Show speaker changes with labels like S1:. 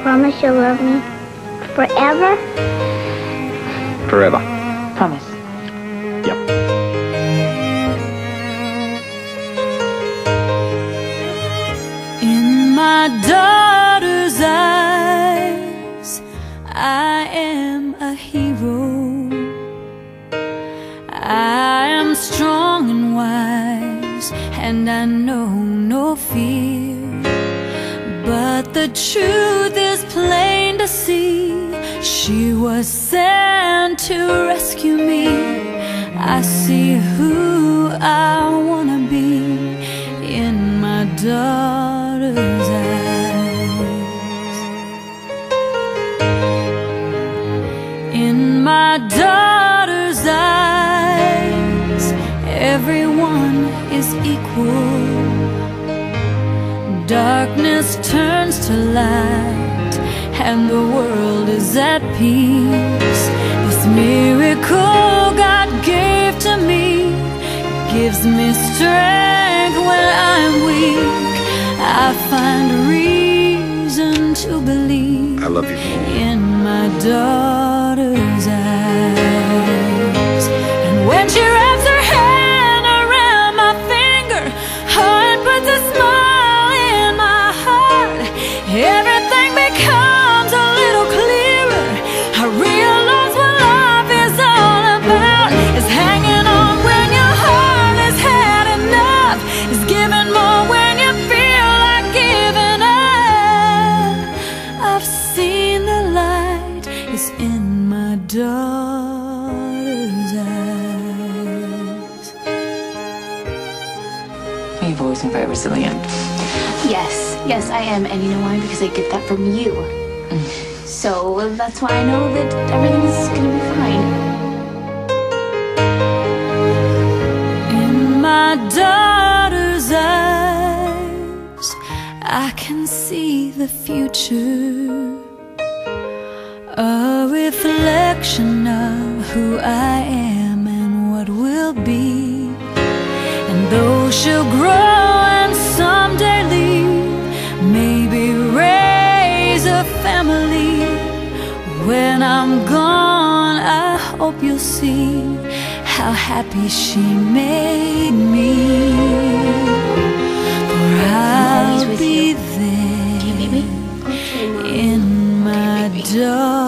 S1: promise you'll love me forever?
S2: Forever.
S3: Promise.
S2: Yep.
S4: In my daughter's eyes, I am a hero. I am strong and wise, and I know no fear. But the truth is plain to see. She was sent to rescue me. I see who I wanna be in my daughter's eyes. In my daughter's eyes, everyone is equal. Darkness turns to light, and the world is at peace. This miracle God gave to me gives me strength when I'm weak. I find reason to believe
S2: I love you
S4: in my daughter's eyes. And when she wraps her hand around my finger, heart puts a smile in my heart. Everything becomes a little clearer. I realize what life is all about. It's hanging on when your heart has had enough. It's giving more when you feel like giving up. I've seen the light. It's in my daughter's eyes.
S3: You've always been very resilient.
S5: Yes, I am. And you know why? Because I get that from you. So that's why I know that everything's gonna be fine.
S4: In my daughter's eyes, I can see the future, a reflection of who I am and what will be. And though she'll grow and someday leave, maybe raise a family, when I'm gone, I hope you'll see how happy she made me. For I'll be there in my daughter's